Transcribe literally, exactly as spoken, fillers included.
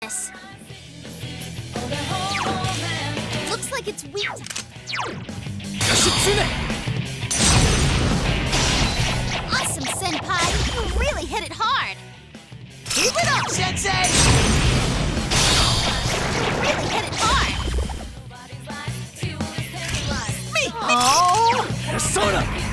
this. Looks like it's weak. Awesome, Senpai. You really hit it hard. Keep it up, Sensei! You really hit it hard. Me! Oh! Persona!